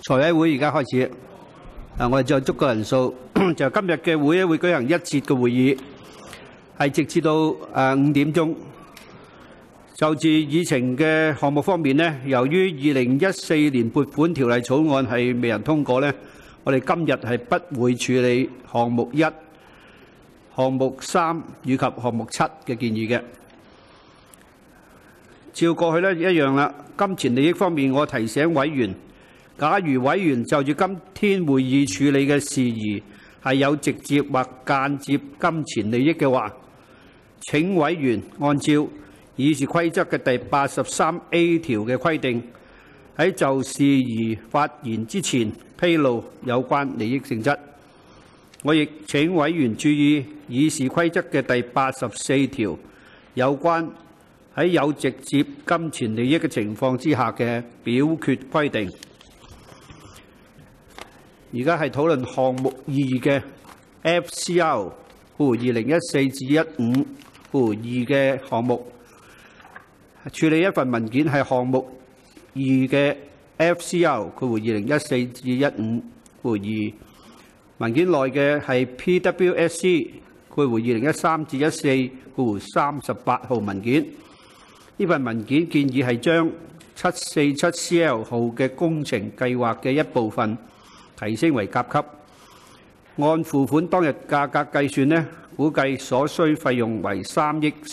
財委會而家開始，我哋再捉個人數，就今日嘅會會舉行一節嘅會議，係直至到5點鐘。就住議程嘅項目方面呢，由於2014年撥款條例草案係未人通過呢，我哋今日係不會處理項目1、項目3以及項目7嘅建議嘅。照過去呢一樣啦。金錢利益方面，我提醒委員，假如委員就住今天會議處理嘅事宜係有直接或間接金錢利益嘅話，請委員按照議事規則嘅第83A 條嘅規定，喺就事宜發言之前披露有關利益性質。我亦請委員注意議事規則嘅第84條有關喺有直接金錢利益嘅情況之下嘅表決規定。而家係討論項目2嘅 FCR 2014-15嘅項目。處理一份文件係項目2嘅 FCR 2014-15文件內嘅係 PWSC 2013-1438號文件。呢份文件建議係將 747CL 號嘅工程計劃嘅一部分提升為甲級。按付款當日價格計算呢，估計所需費用為3億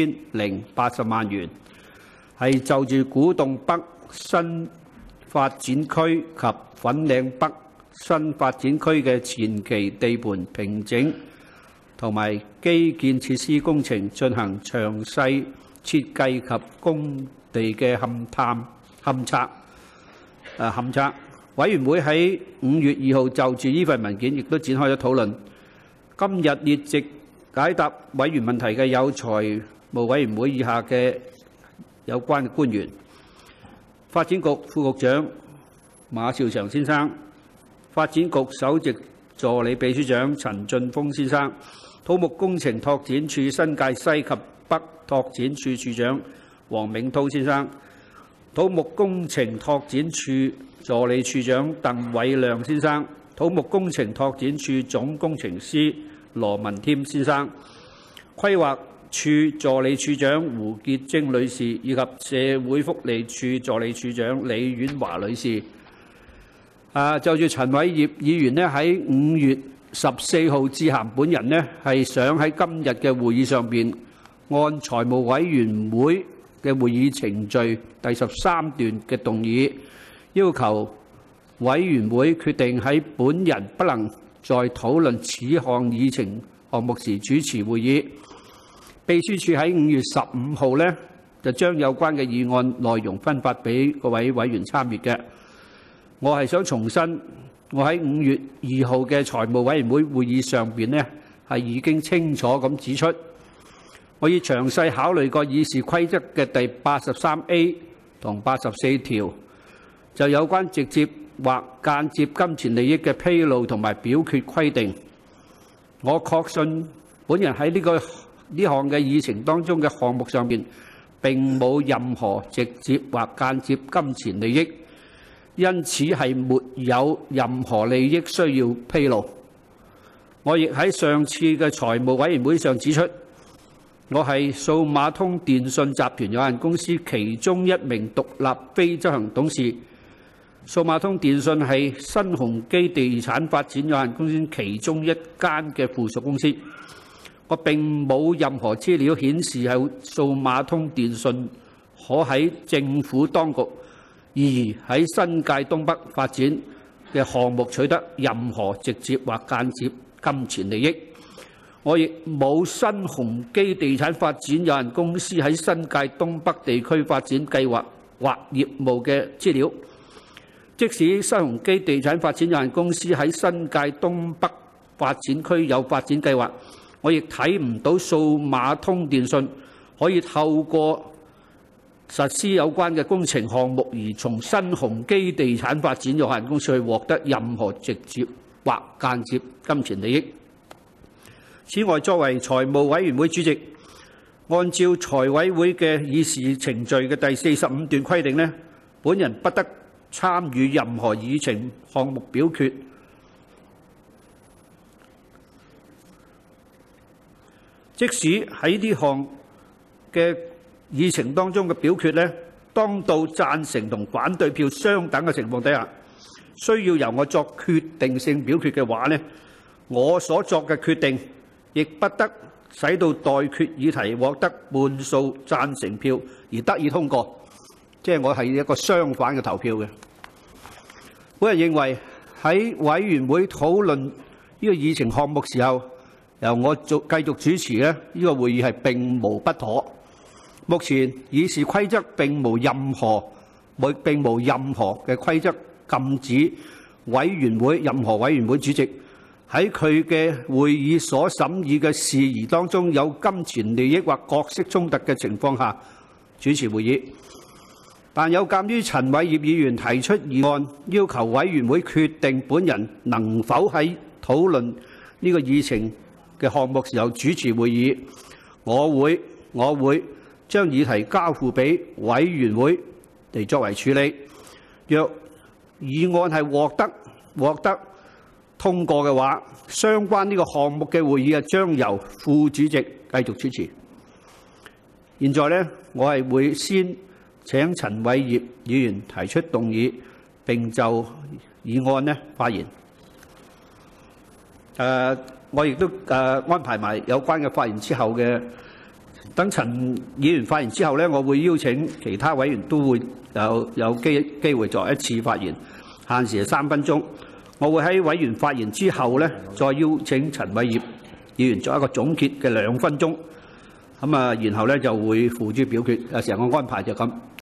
4080萬元。係就住古洞北新發展區及粉嶺北新發展區嘅前期地盤平整同埋基建設施工程進行詳細設計及工地嘅勘測。委員會喺5月2號就住呢份文件亦都展開咗討論。今日列席解答委員問題嘅有財務委員會以下嘅有關嘅官員：發展局副局長馬紹祥先生，發展局首席助理秘書長陳俊峰先生，土木工程拓展署新界西及北拓展處處長黃永滔先生，土木工程拓展處助理處長鄧偉亮先生，土木工程拓展處總工程師羅文添先生，規劃處助理處長胡潔貞女士，以及社會福利署助理處長李婉華女士。就住陳偉業議員呢，喺5月14號致函本人呢，係想喺今日嘅會議上邊按財務委員會嘅會議程序第13段嘅動議，要求委員會決定喺本人不能再討論此項議程項目時主持會議。秘書處喺5月15號呢，就將有關嘅議案內容分發俾各位委員參閱嘅。我係想重申，我喺5月2號嘅財務委員會會議上邊呢，係已經清楚咁指出，我已詳細考慮過議事規則嘅第83A 同84條，就有關直接或間接金錢利益嘅披露同埋表決規定。我確信本人喺呢項嘅議程當中嘅項目上面並冇任何直接或間接金錢利益，因此係沒有任何利益需要披露。我亦喺上次嘅財務委員會上指出，我係數碼通電訊集團有限公司其中一名獨立非執行董事。數碼通電訊係新鴻基地產發展有限公司其中一間嘅附屬公司。我並冇任何資料顯示係數碼通電訊可喺政府當局而喺新界東北發展嘅項目取得任何直接或間接金錢利益。我亦冇新鴻基地產發展有限公司喺新界東北地區發展計劃或業務嘅資料。即使新鴻基地產發展有限公司喺新界東北發展區有發展計劃，我亦睇唔到數碼通電訊可以透過實施有關嘅工程項目而從新鴻基地產發展有限公司去獲得任何直接或間接金錢利益。此外，作為財務委員會主席，按照財委會嘅議事程序嘅第45段規定呢，本人不得參與任何議程項目表決。即使喺呢項嘅議程當中嘅表決呢，當到贊成同反對票相等嘅情況底下，需要由我作決定性表決嘅話呢，我所作嘅決定亦不得使到待決議題獲得半數贊成票而得以通過，即係我係一個相反嘅投票嘅。我認為喺委員會討論呢個議程項目時候，由我繼續主持呢個會議係並無不妥。目前議事規則並無任何嘅規則禁止任何委員會主席喺佢嘅會議所審議嘅事宜當中有金錢利益或角色衝突嘅情況下主持會議。但有鑑於陳偉業議員提出議案，要求委員會決定本人能否喺討論呢個議程嘅項目時候主持會議，我會將議題交付俾委員會嚟作為處理。若議案係獲得通過嘅話，相關呢個項目嘅會議將由副主席繼續主持。現在呢，我係會先請陳偉業議員提出動議，並就議案呢發言。我亦都安排埋有關嘅發言之後嘅。等陳議員發言之後呢，我會邀請其他委員都會有機會再一次發言，限時係3分鐘。我會喺委員發言之後呢，再邀請陳偉業議員作一個總結嘅2分鐘。然後呢就會付諸表決。成個安排就咁。